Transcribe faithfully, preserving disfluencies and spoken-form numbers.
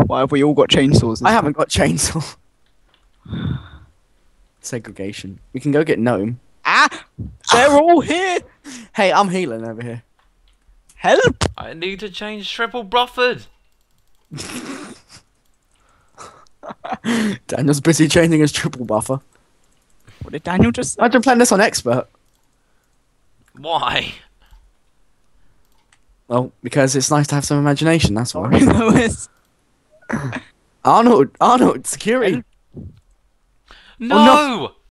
Why have we all got chainsaws? I haven't got chainsaw. Segregation. We can go get gnome. Ah! They're all here! Hey, I'm healing over here. Help! I need to change triple Bruford. Daniel's busy changing his triple buffer. What did Daniel just say? Imagine playing this on expert. Why? Well, because it's nice to have some imagination, that's why. No, it's... Arnold, Arnold, security. No!